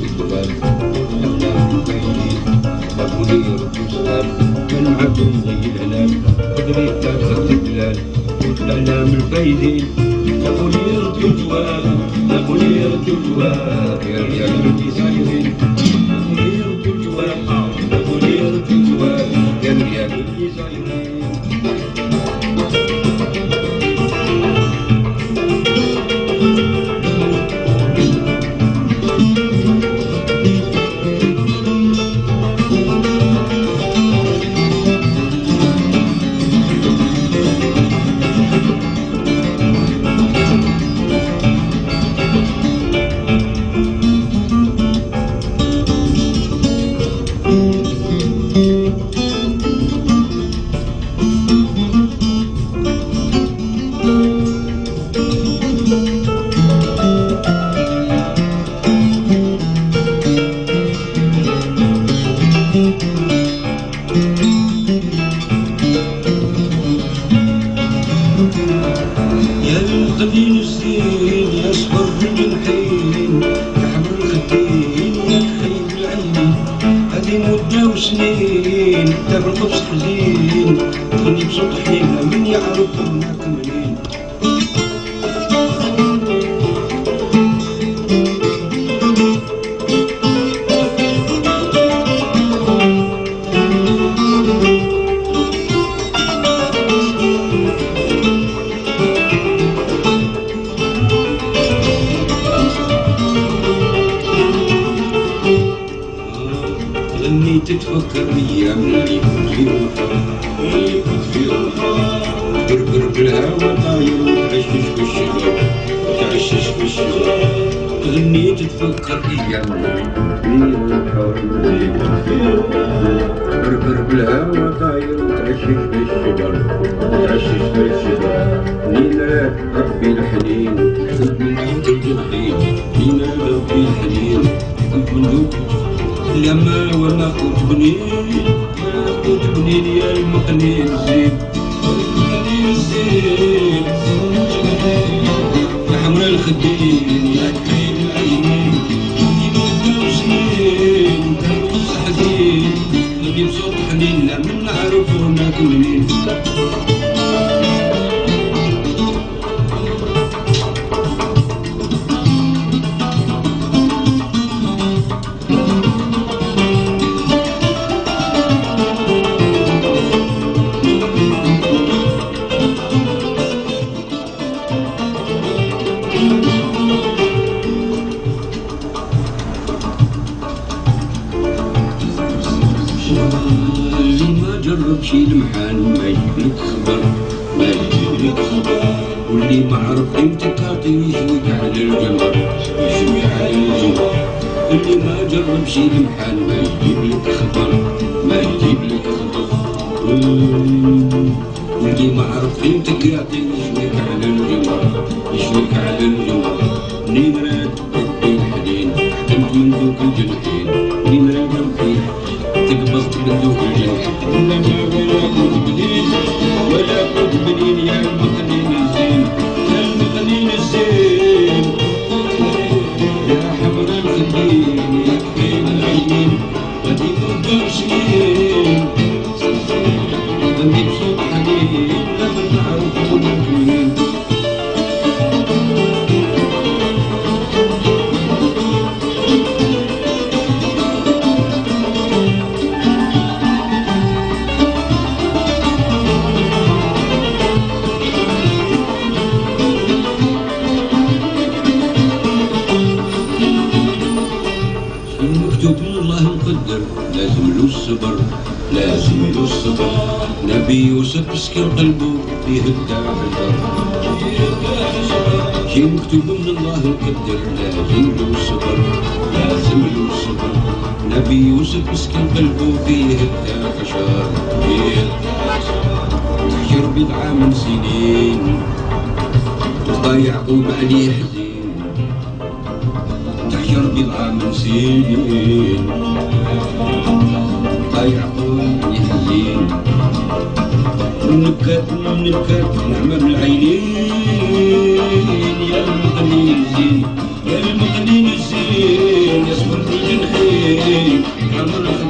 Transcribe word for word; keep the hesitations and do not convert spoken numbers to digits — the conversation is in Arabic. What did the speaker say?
الجبال أحلام البعيدين أبوني رب السلام من معكم زي العلام تدري تاخذ البلاد الإعلام الفايدين أبوني رب الجواب أبوني رب الجواب يا ريال اللي صايرين أبوني رب الجواب أبوني رب الجواب يا ريال اللي صايرين قديم الزين يا صبر في الجنحين يا حمر الخدين يا كحيل العين هذه مدة وسنين دابا القبص حزين تغني بصوت حنين من يعرف هناك منين تتفكر ايام اللي كنت في روحها اللي كنت في روحها بربر بالهوا طاير وتعشش في الشجر وتعشش في الشجر تغني تتفكر ايام اللي كنت في روحها اللي كنت في روحها بربر بالهوا طاير وتعشش في الشجر وتعشش في الشجر نينا ربي الحنين حب من عند الجنحين نينا ربي الحنين حب من لما وما كنت بنين ما كنت بنين يا المقنين الزين المقنين الزين يا حمراء الخدين يا كحيل العينين في مدة وسنين كانوا صحدين غادي بصوت حنين لا من نعرف هناك منين اللي ما جرب شي المحال ما يجيب لك خبر ما يجيب لك خبر واللي ما عرف امتى كاطي يشويك على الجمر يشوي على الجمر اللي ما جرب شي المحال ما يجيب لك خبر ما يجيب لك خبر واللي ما عرف امتى كاطي يشويك على الجمر يشويك على الجمر منين راد ربي الحنين حكمت من ذوك الجنحين منين راد ربي تقبضت من ذوق الجنح ولا ما ولا كنت بنين ولا كنت بنين يا المقنين الزين يا المقنين الزين يا حمراء الخدين يا كحيل العينين غادي مدة سنين غادي بصوت حنين لما نعرف هناك منين مكتوب من الله مقدر لازم له الصبر لازم له الصبر نبي يوسف مسكن قلبه يهدى حجر شي مكتوب من الله مقدر لازم له الصبر لازم له الصبر نبي يوسف مسكن قلبه يهدى حجر تحجر بضعة من سنين وطا يعقوب عليه حزين تحجر بضعة من سنين يعقوب يحزين ونكات ونكات نعمة بالعينين يا المقنين الزين يا المقنين الزين يصبر كامل